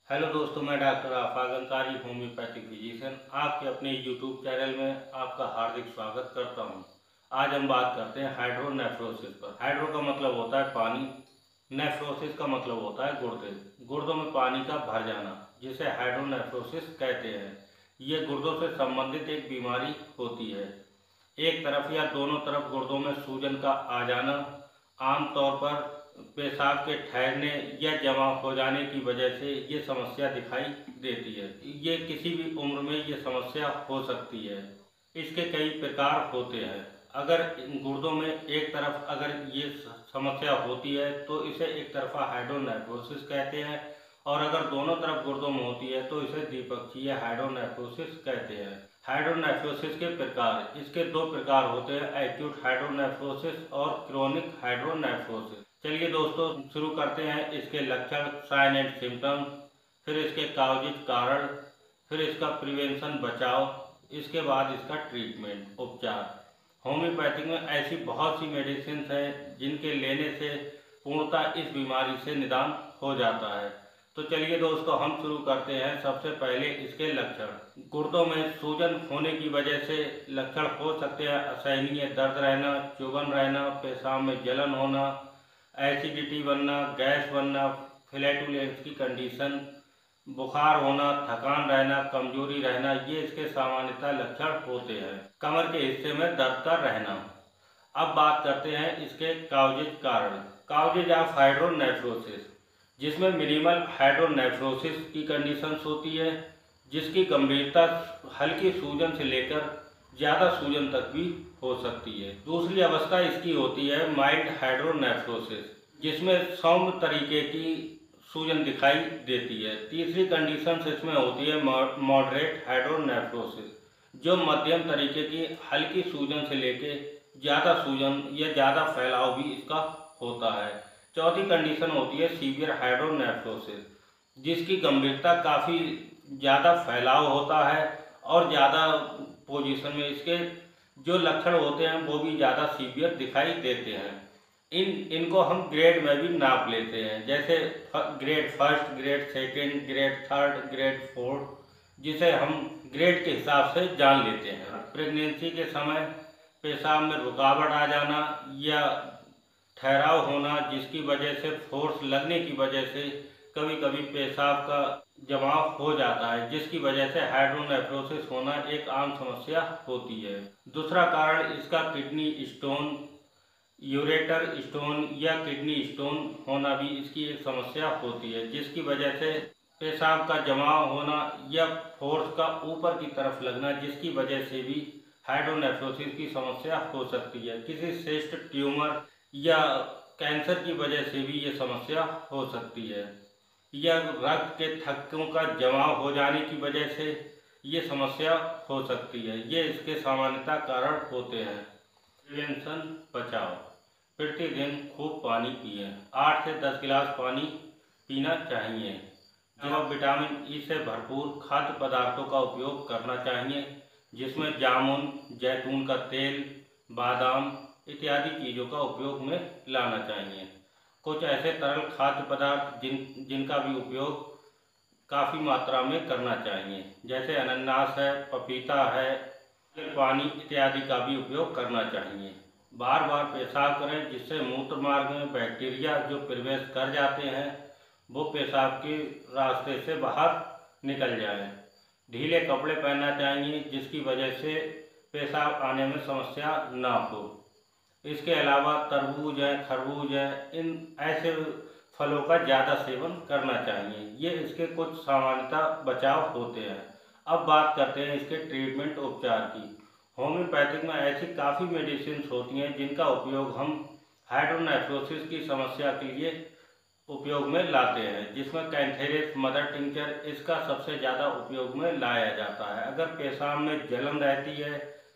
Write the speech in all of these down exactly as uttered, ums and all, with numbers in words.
Hello दोस्तों, मैं doctor Afaq Ansari, homeopathic physician, आपके अपने यूट्यूब चैनल में आपका हार्दिक स्वागत करता हूं। आज हम बात करते हैं हाइड्रोनेफ्रोसिस पर। हाइड्रो का मतलब होता है पानी, नेफ्रोसिस का मतलब होता है गुर्दे गुर्दों में पानी का भर जाना, जिसे हाइड्रोनेफ्रोसिस कहते हैं। ये गुर्दों से संबंधित एक बीमारी होती है। एक तरफ या दोनों तरफ गुर्दों में सूजन का आ जाना, आमतौर पर पेशाब के ठहरने या जमा हो जाने की वजह से ये समस्या दिखाई देती है। ये किसी भी उम्र में ये समस्या हो सकती है। इसके कई प्रकार होते हैं। अगर गुर्दों में एक तरफ अगर ये समस्या होती है तो इसे एक तरफा हाइड्रोनेफ्रोसिस कहते हैं, और अगर दोनों तरफ गुर्दों में होती है तो इसे द्विपक्षीय हाइड्रोनेफ्रोसिस कहते हैं। हाइड्रोनेफ्रोसिस के प्रकार, इसके दो प्रकार होते हैं, एक्यूट हाइड्रोनेफ्रोसिस और क्रोनिक हाइड्रोनेफ्रोसिस। चलिए दोस्तों, शुरू करते हैं। इसके लक्षण, साइन एंड सिम्टम, फिर इसके काउजिज कारण, फिर इसका प्रिवेंशन बचाव, इसके बाद इसका ट्रीटमेंट उपचार। होम्योपैथिक में ऐसी बहुत सी मेडिसिन हैं जिनके लेने से पूर्णतः इस बीमारी से निदान हो जाता है। तो चलिए दोस्तों, हम शुरू करते हैं। सबसे पहले इसके लक्षण। गुर्दों में सूजन होने की वजह से लक्षण हो सकते हैं असहनीय दर्द रहना, चुभन रहना, पेशाब में जलन होना, एसिडिटी बनना, गैस बनना, फ्लैटुलेंस की कंडीशन, बुखार होना, थकान रहना, कमजोरी रहना, ये इसके सामान्यतः लक्षण होते हैं। कमर के हिस्से में दर्द का रहना। अब बात करते हैं इसके काउजिज कारण। काउजिज ऑफ हाइड्रोनेफ्रोसिस, जिसमें मिनिमल हाइड्रोनेफ्रोसिस की कंडीशंस होती है, जिसकी गंभीरता हल्की सूजन से लेकर ज़्यादा सूजन तक भी हो सकती है। दूसरी अवस्था इसकी होती है माइल्ड हाइड्रोनेफ्रोसिस, जिसमें सौम्य तरीके की सूजन दिखाई देती है। तीसरी कंडीशन इसमें होती है मॉडरेट हाइड्रोनेफ्रोसिस, जो मध्यम तरीके की हल्की सूजन से लेके ज़्यादा सूजन या ज़्यादा फैलाव भी इसका होता है। चौथी कंडीशन होती है सीवियर हाइड्रोनेफ्रोसिस, जिसकी गंभीरता काफ़ी ज़्यादा फैलाव होता है और ज़्यादा पोजीशन में इसके जो लक्षण होते हैं वो भी ज़्यादा सीवियर दिखाई देते हैं। इन इनको हम ग्रेड में भी नाप लेते हैं, जैसे grade first, grade second, grade third, grade fourth, जिसे हम ग्रेड के हिसाब से जान लेते हैं। प्रेगनेंसी के समय पेशाब में रुकावट आ जाना या ठहराव होना, जिसकी वजह से फोर्स लगने की वजह से कभी कभी पेशाब का जमाव हो जाता है, जिसकी वजह से हाइड्रोनेफ्रोसिस होना एक आम समस्या होती है। दूसरा कारण इसका किडनी स्टोन, यूरेटर स्टोन या किडनी स्टोन होना भी इसकी एक समस्या होती है, जिसकी वजह से पेशाब का जमाव होना या फोर्स का ऊपर की तरफ लगना, जिसकी वजह से भी हाइड्रोनेफ्रोसिस की समस्या हो सकती है। किसी सिस्ट, ट्यूमर या कैंसर की वजह से भी ये समस्या हो सकती है, या रक्त के थक्कों का जमाव हो जाने की वजह से ये समस्या हो सकती है। ये इसके सामान्यतः कारण होते हैं। प्रिवेंशन बचाव, प्रतिदिन खूब पानी पिए। आठ से दस गिलास पानी पीना चाहिए। जो विटामिन ई से भरपूर खाद्य पदार्थों का उपयोग करना चाहिए, जिसमें जामुन, जैतून का तेल, बादाम इत्यादि चीज़ों का उपयोग में लाना चाहिए। कुछ ऐसे तरल खाद्य पदार्थ जिन जिनका भी उपयोग काफ़ी मात्रा में करना चाहिए, जैसे अनानास है, पपीता है, पानी इत्यादि का भी उपयोग करना चाहिए। बार बार पेशाब करें, जिससे मूत्र मार्ग में बैक्टीरिया जो प्रवेश कर जाते हैं वो पेशाब के रास्ते से बाहर निकल जाएं। ढीले कपड़े पहनना चाहिए, जिसकी वजह से पेशाब आने में समस्या ना हो। इसके अलावा तरबूज है, खरबूज है, इन ऐसे फलों का ज़्यादा सेवन करना चाहिए। ये इसके कुछ सामान्यतः बचाव होते हैं। अब बात करते हैं इसके ट्रीटमेंट उपचार की। होम्योपैथिक में ऐसी काफ़ी मेडिसिन होती हैं जिनका उपयोग हम हाइड्रोनेफ्रोसिस की समस्या के लिए उपयोग में लाते हैं, जिसमें कैंथेरिस, मदर टिंचर, इसका सबसे ज़्यादा उपयोग में लाया जाता है। अगर पेशाब में जलन रहती है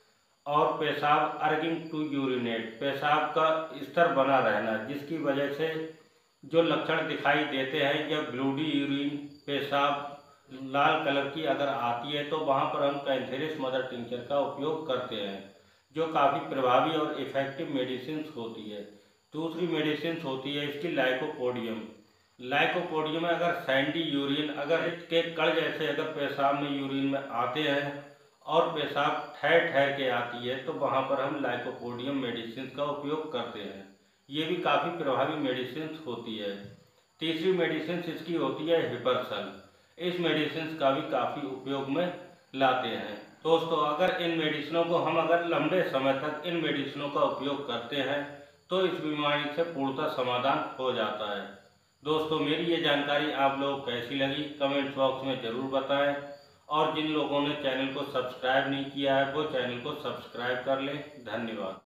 और पेशाब अर्गिंग टू यूरिनेट, पेशाब का स्तर बना रहना, जिसकी वजह से जो लक्षण दिखाई देते हैं, या ब्लूडी यूरिन, पेशाब लाल कलर की अगर आती है, तो वहाँ पर हम कैंथेरिस मदर टिंचर का उपयोग करते हैं, जो काफ़ी प्रभावी और इफ़ेक्टिव मेडिसिन होती है। दूसरी मेडिसिन होती है इसकी लाइकोपोडियम, लाइकोपोडियम में अगर सैंडी यूरिन अगर के कण जैसे अगर पेशाब में यूरिन में आते हैं और पेशाब ठहर ठहर के आती है तो वहाँ पर हम लाइकोपोडियम मेडिसिन का उपयोग करते हैं। ये भी काफ़ी प्रभावी मेडिसिन होती है। तीसरी मेडिसिन इसकी होती है हिपरसल। इस मेडिसिन का भी काफ़ी उपयोग में लाते हैं। दोस्तों, अगर इन मेडिसिनों को हम अगर लंबे समय तक इन मेडिसिनों का उपयोग करते हैं तो इस बीमारी से पूर्णतः समाधान हो जाता है। दोस्तों, मेरी ये जानकारी आप लोगों को कैसी लगी कमेंट बॉक्स में ज़रूर बताएं और जिन लोगों ने चैनल को सब्सक्राइब नहीं किया है वो चैनल को सब्सक्राइब कर लें। धन्यवाद।